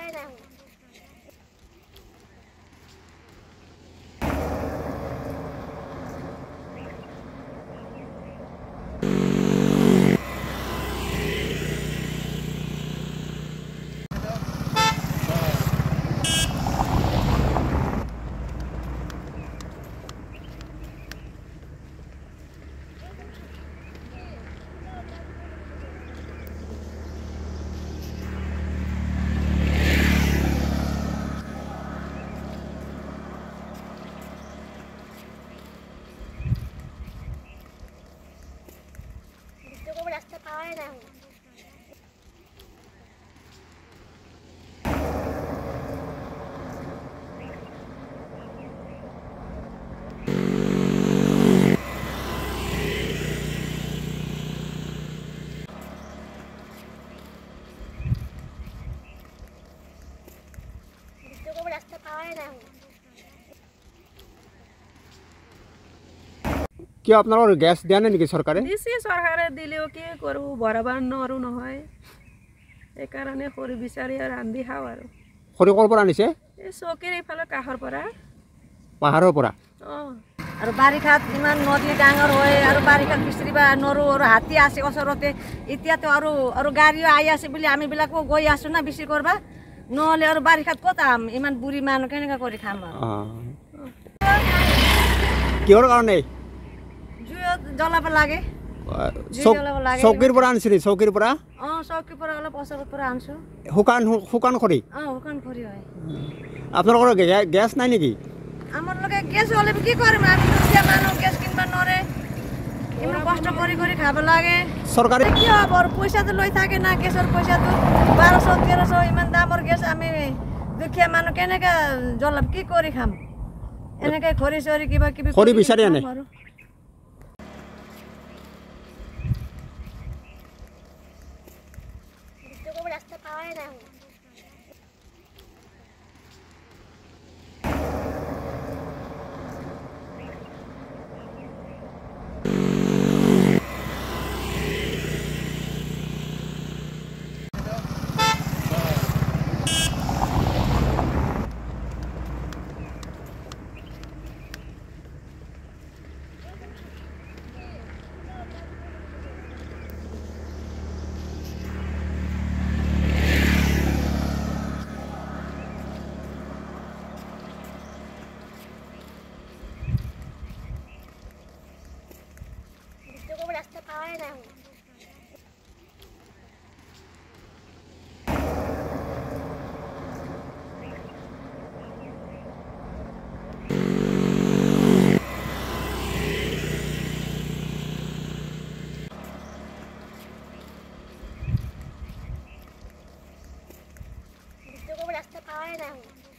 পাওয়াই না এখন। রাস্তা পাওয়াই না এখন। রাস্তা পাওয়াই না এখন। কি আপনার গ্যাস দেয় না নাকি সরকারে? দিছি সরকারে দিলেও কি করবো বরাবর নরু নহয় এই কারণে খৰি বিচাৰি আৰু ৰান্ধি খাওঁ আৰু খৰি ক'ৰ পৰা আনিছে? এই চকীৰ এইফালে কাষৰ পৰা পাহাৰৰ পৰা। অঁ আৰু বাৰিষাত ইমান নদী ডাঙৰ হয় আৰু বাৰিষাত বিচৰিব নোৱাৰোঁ আৰু হাতী আছে ওচৰতে এতিয়াতো আৰু গাড়ীও আহি আছে বুলি আমিবিলাকো গৈ আছোঁ না বিক্ৰী কৰিব নহ'লে আৰু বাৰিষাত ক'ত আম ইমান বুঢ়ী মানুহ কেনেকৈ কৰি খাম আৰু কিহৰ কাৰণে? জুইত জ্বলাব লাগে চকীৰ পৰা আনিছে চকীৰ পৰা? অঁ চকীৰ পৰা অলপ ওচৰৰ পৰা আনিছোঁ। শুকান খৰি? অঁ শুকান খৰি হয়। আপোনালোকৰ গেছ নাই নেকি? আমাৰ লগে গেছ হ'লে কি কৰিম আমি দুখীয়া মানুহ গেছ কিনিব নোৱাৰে ইমান কষ্ট কৰি কৰি খাব লাগে। চৰকাৰে কি হ'ব আৰু পইচাটো লৈ থাকে না গেছৰ পইচাটো 1200-1300 ইমান দামৰ গেছ আমি দুখীয়া মানুহ কেনেকৈ জ্বলাম কি কৰি খাম এনেকৈ খৰি চৰি কিবা কিবি খৰি বিচাৰি আনে। রাস্তা পাওয়াই না এখন। রাস্তা পাওয়াই না এখন। রাস্তা পাওয়াই না এখন।